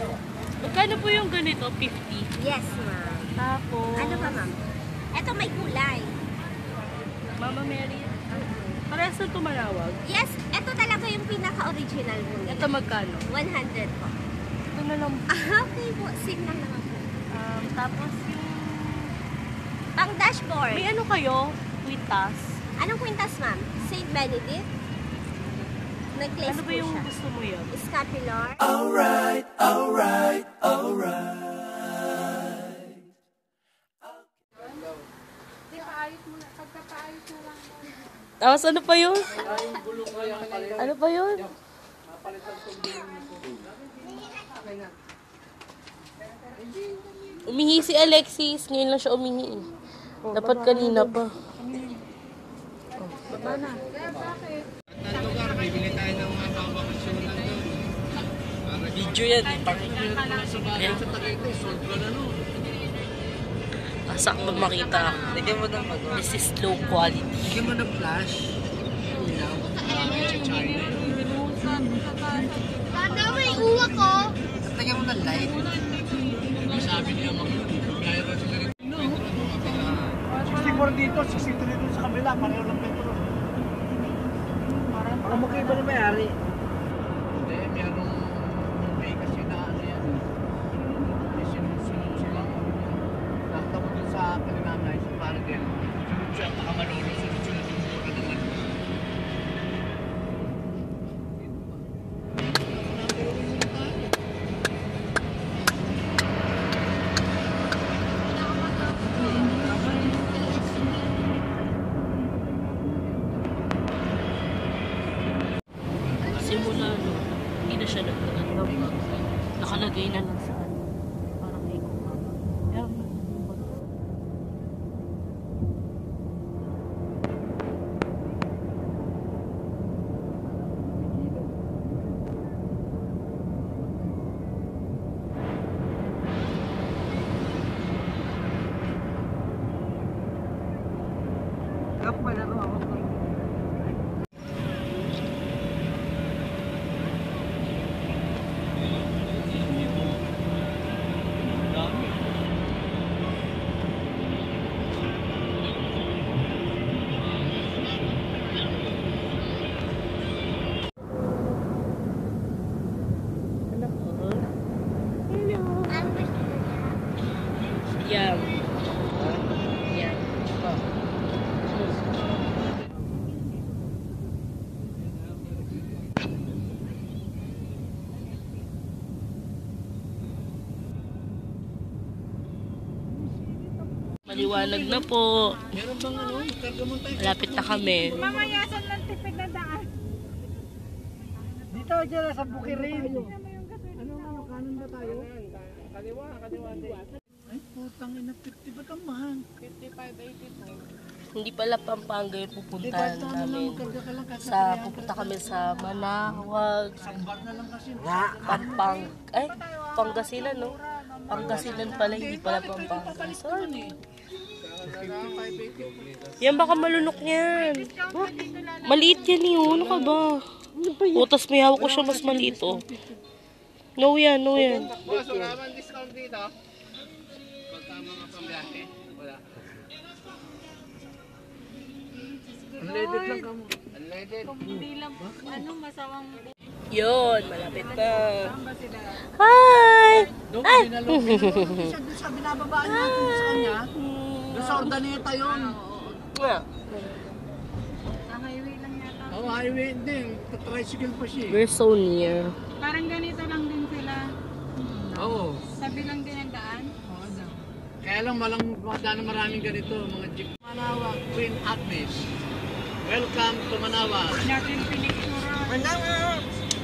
Magkano po yung ganito? 50? Yes, ma'am. Tapos... Ano ba, ma'am? Ito may kulay. Mama Mary. Parehas na tumalawag? Yes, ito talaga yung pinaka-original po nila. Ito magkano? 100 po. Ito na lang. Okay po. Same lang naman po. Tapos yung... Pang dashboard. May ano kayo? Quintas? Anong kwintas, ma'am? St. Benedict? Necklace Ano ba po yung siya. gusto mo yun? Scapular. Alright. Tapos ano pa yun? Ano pa yun? Umihi si Alexis. Ngayon lang siya umihi. Dapat kanina pa. Baba na. lugar, bibili tayo ng mga pang-bakasyonan doon. Video yan. Yan sa Tagaytay, sold ko na no. Sakto makita. Lagyan mo ng ano. This is low quality. Lagyan mo ng flash. Ilaw. China. Tanda, may uwa ko. At lagyan mo ng light. Sabi niya mga gaya ka sila rin. 64 dito, 63 dito sa kabila, pareho lang petrol. Parang magkaiba na may-ari. Hindi, merong may kasi na ano yan. May sinusunod sila. Nakita mo dun sa kalinanay, sa parang din. Sunod siya, makamalolo, sunod-sunod yung mura naman. Simula, no, hindi na siya nagtatanggap. Nakalagay na lang sa ano. Parang may kumama. Kaya, Kap pala ro ako. Yum. Yum. Maliwanag na po. Meron bang ano? Karga mo tayo. Malapit na kami. Mamayasan ng tipid na daan. Dito dyan sa Bukirin. Ano, kanan ba tayo? Kaliwa. Ay, putang ina, 50 ba't ang mahal? 55.82. Hindi pala Pampanga yung Di pupuntahan ba, namin. magkarga ka lang kasi. Pupunta kami sa Manawag, Bar na lang kasi. Pangasinan, no? Pangasinan pala, hindi pala Pampanga. Sorry. Yan baka malunok yan. Maliit yan eh, ano ka ba? Utas may hawak ko siya mas maliit, oh. No yan. Boss, wala man discount dito. Pagka mga pambiyahe, wala. Unleaded lang ka mo. Unleaded. Hindi lang, masawang Yun, malapit na. Hi! Doon, binalong. Siya doon sa binababaan natin sa kanya. Doon sa Ordaneta yun. sa highway lang yata. Oo, highway din. Tricycle pa siya. We're so near. Parang ganito lang din sila. Oo. Sabi lang din ang daan. Kaya lang daan maraming ganito, mga jeep. Manawag, Queen Agnes. Welcome to Manawag. Natin pinictura.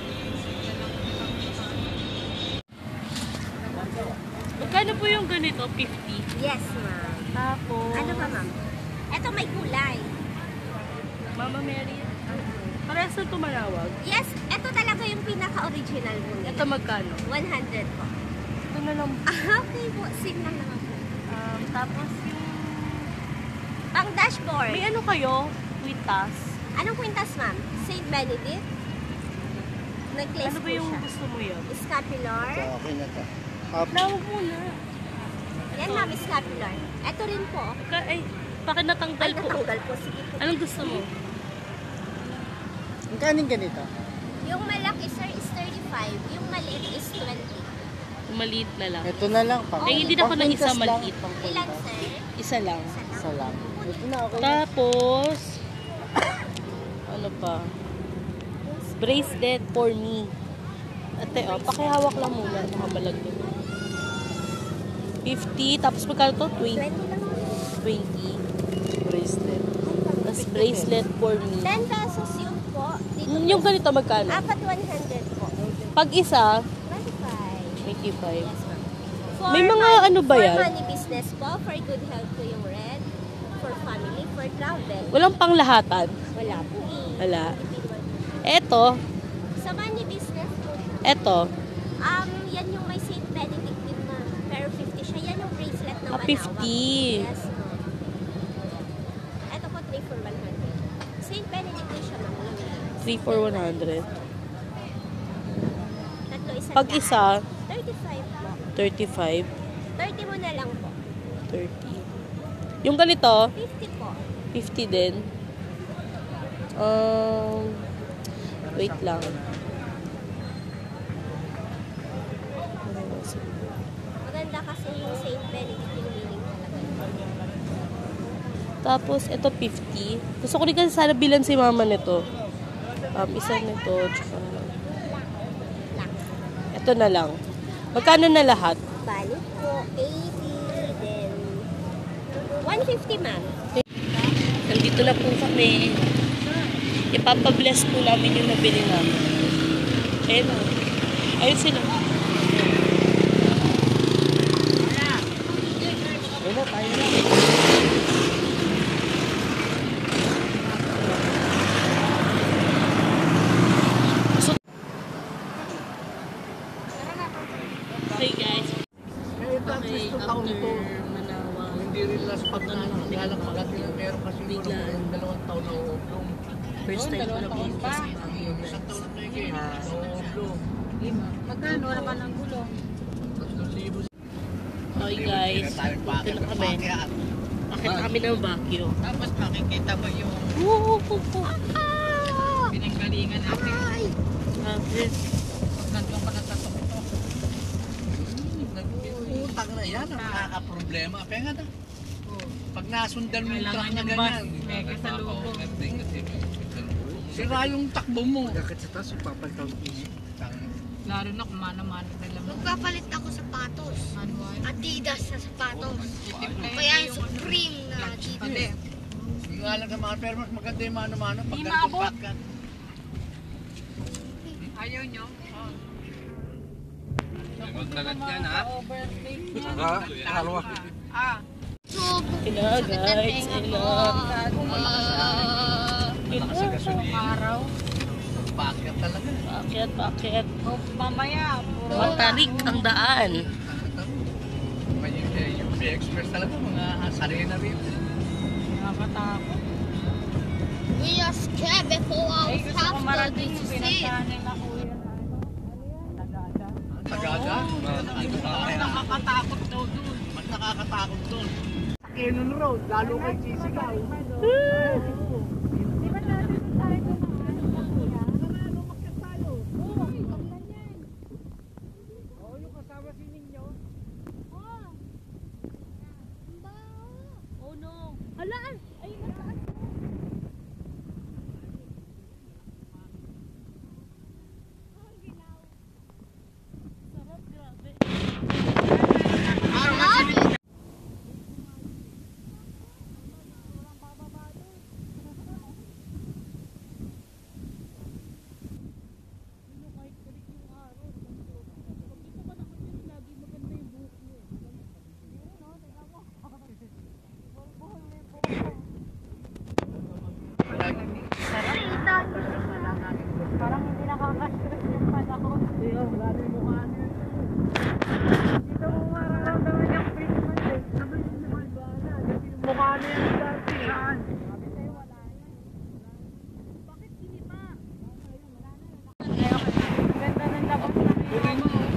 Magkano po yung ganito? 50? Yes, ma'am. Tapos... Ano ba, ma'am? Ito may kulay. Mama Mary. Parehas na tumalawag. Yes, ito talaga yung pinaka-original po nila. Ito magkano? 100 po. Ito na lang. Okay po. Same lang naman po. Tapos yung... Pang dashboard. May ano kayo? Quintas? Anong kwintas, ma'am? St. Benedict? Necklace Ano ba po yung siya. gusto mo yun? scapular. Okay na to. Tawag muna. Yan, ma'am, scapular. Ito rin po. Ay, bakit natanggal Ay, po? natanggal po. Sige po. Anong gusto mo? Ang kaning ganito? Yung malaki, sir, is 35. Yung maliit is 20. Maliit na lang. Ito na lang. Eh, hindi na ako ng isa maliit. Ilan, sir? Isa lang. Isa lang. Ito na, okay na. Tapos, ano pa? Bracelet for me. Ate, pakihawak lang muna. Nakamalag din. 50. Tapos magkano to? 20 20. lang. 20. Bracelet. Tapos bracelet for me. 10 pesos yun po. Dito Yung ganito magkano? apat 100 po. Pag isa, 25. 85. Yes, ma'am. May mga ano ba yan? For money business po, for good health po yung red, for family, for travel. Walang panglahatan. Wala po eh. Wala. Individual. Eto, Sa money business po, eto. yan yung may St. Benedict din na, pero 50 siya. Yan yung bracelet na 50. Yes, ma'am. Ito po 3 for 100. St. Benedict din siya, ma'am. 3 for 100. Tatlo isang Pag daan. isa, 35 po. 35. 30 mo na lang po. 30. Yung ganito, 50 po. 50 din. Wait lang. Maganda kasi yung St. Benedict yung meaning talaga. Tapos, ito 50. Gusto ko rin kasi sana bilan si mama nito. Isa nito, tsaka... Ito na lang. Magkano na lahat? Balik po, 80, then 150 ma'am. Nandito na po kami. Ipapabless po namin yung nabili namin. Ayun na. Ayun sila. Ayun na, tayo na. Hey guys. Eh, ito at least 2 taon ito. Manawa. Hindi rin last pag galang pagkatilan meron kasi yung 2 taon na uublong. First time ko na po. Yung 1 taon na higit, uublong. Magkano naman ang gulong? 3,000. Okay guys. Ito na kami. Bakit kami ng Baguio? Tapos makikita mo yung pinanggalingan natin. Nandun ka na sa tuktok. Utang na yan, ang nakaka-problema. Kaya nga na. Pag nasundan mo yung truck Kailangan na yung bus. ganyan, May kasalubong. sira yung takbo mo. Bakit sa taas, papalitan ko. Lalo na kung mano-mano nila. Magpapalit ako sapatos. Manual. Adidas na sapatos. Itim na Kaya yung Supreme na Adidas. Pati. Yung nga lang sa mga pero mas maganda yung mano-mano pag Di ganitong maabot. backcut. Ayaw nyo? Halwa. Ah. Ina guys. Ina. Araw. Backcut talaga. Paket, paket. O mamaya. Puro. Matarik ang daan. May yung express talaga, mga sarili na rin. Nakakatakot. We are scared before our Ay, gusto ko marating yung passport is pinuntahan nila kuya na Tagada. Tagada. Ay, nakakatakot daw dun. Mas nakakatakot doon. Sa Cannon Road, lalo kay Chisigaw. Oh no. Hala, ay mataas. Sarap, grabe. Parang hindi nakaka-stress yung panahon. Dito mo mararamdaman yung Christmas eh. Sabi niyo naman ba na? Kasi yung mukha na yan dati. Saan? Sabi sa'yo wala yan. Bakit hindi pa? Ganda ng labas namin.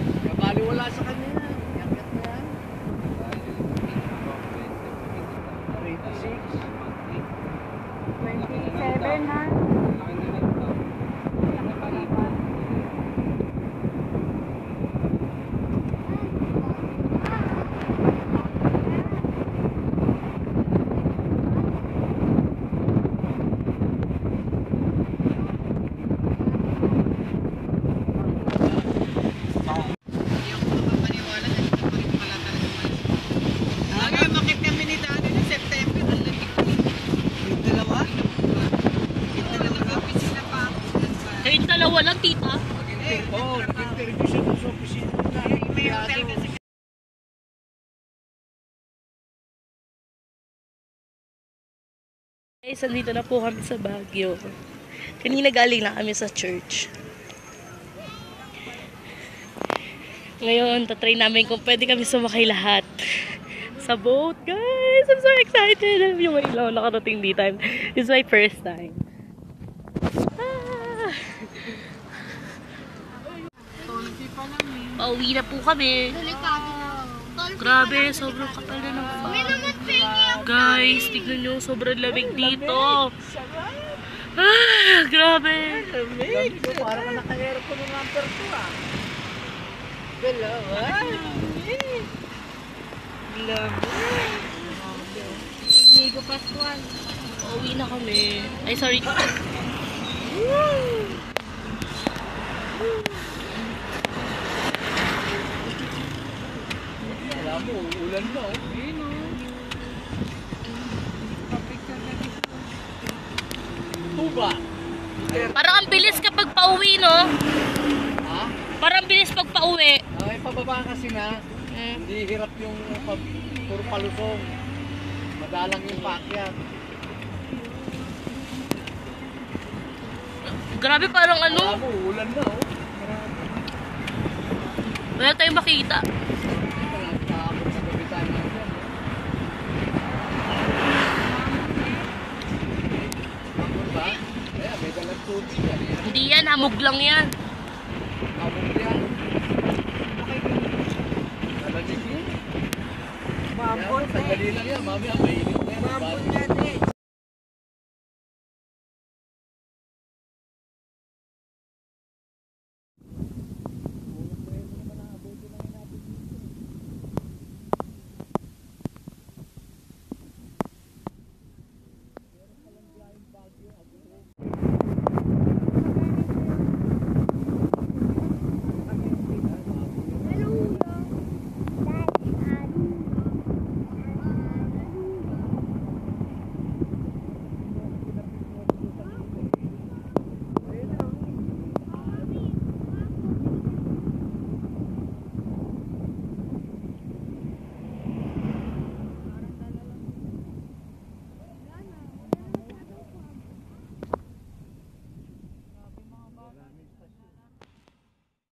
sa opisina na. May hotel kasi. Guys, andito na po kami sa Baguio. Kanina galing na kami sa church. Ngayon, tatry namin kung pwede kami sumakay lahat sa boat. Guys, I'm so excited. Yung ilaw nakarating dito. This is my first time. Ah. Pauwi na po kami. Delikado na. Grabe, sobrang kapal na ng May naman pengi. Guys, tignan nyo, sobrang lamig dito. Ah, grabe. Lamig. Parang ka naka-aircon ng number 2 ah. Dalawa. Lamig. Inigo Pascual. Pauwi na kami. Ay, sorry. Wala mo, ulan na oh. Tuba. Parang ang bilis kapag pauwi, no? Ha? Parang bilis pag pauwi. Ay, pababa kasi na. Hindi hirap yung puro palusong. Madalang yung paakyat. Grabe, parang Wala ano, mo, ulan na oh. wala tayong makita. Kahapon sa gabi tayo na dyan. Hapon ba? Kaya may dalang tubig yan. Hindi yan, hamog lang yan. Hapon yan. Nalamig yun. Mabot Sandali lang yan, mami. Ang mainit na yan. Mabot yan